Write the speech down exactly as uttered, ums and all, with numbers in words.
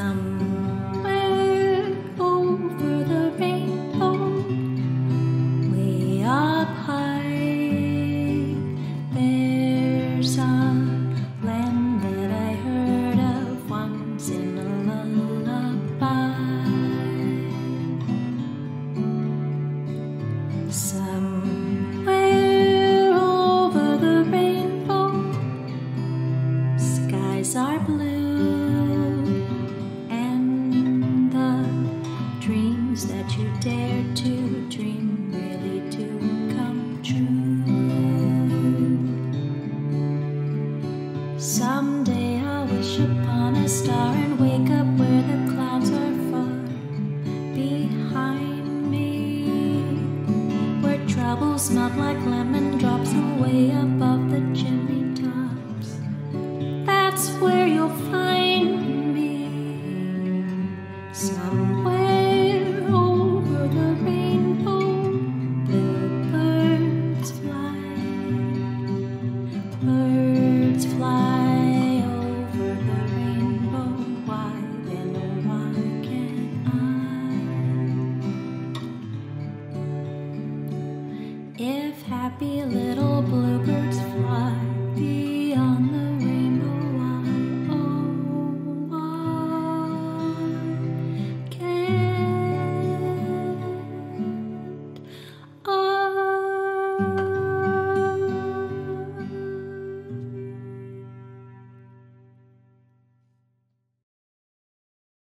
Somewhere over the rainbow, way up high, there's a land that I heard of once in a lullaby. Somewhere over the rainbow, skies are blue, that you dare to dream really do come true. Someday I'll wish upon a star and wake up where the clouds are far behind me, where troubles melt like lemon drops away above the chimney tops. That's where you'll find me. Somewhere birds fly over the rainbow. Why then, oh why can't I? If happy little boy